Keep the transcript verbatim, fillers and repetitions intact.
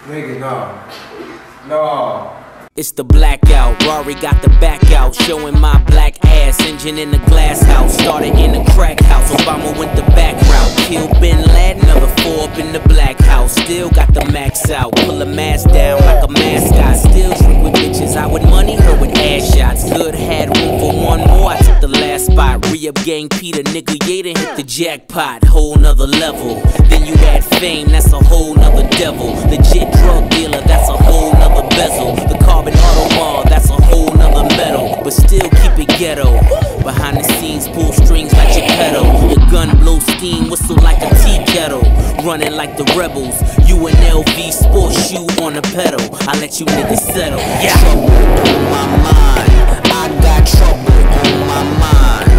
Nigga, no. No. It's the blackout, Rory got the back out, showing my black ass, engine in the glass house, started in the crack house, Obama went the back route, killed Bin Laden, number four up in the black house, still got the max out, pull a mask down like a mascot, still drink with bitches, I with money, her with ass shots, good, had room for one more, I took the last spot, re-up gang Peter, nigga, yeah, done hit the jackpot, whole nother level, then you add fame, that's a whole nother devil, legit drug dealer, that's a whole nother bezel, the carbon auto mall, that's a whole nother metal, but still keep it ghetto, behind the scenes pull strings like your pedal, your gun blow steam, whistle like a tea kettle, running like the rebels, you an L V sports shoe on the pedal, I let you niggas settle, yeah. Trouble on my mind, I got trouble on my mind.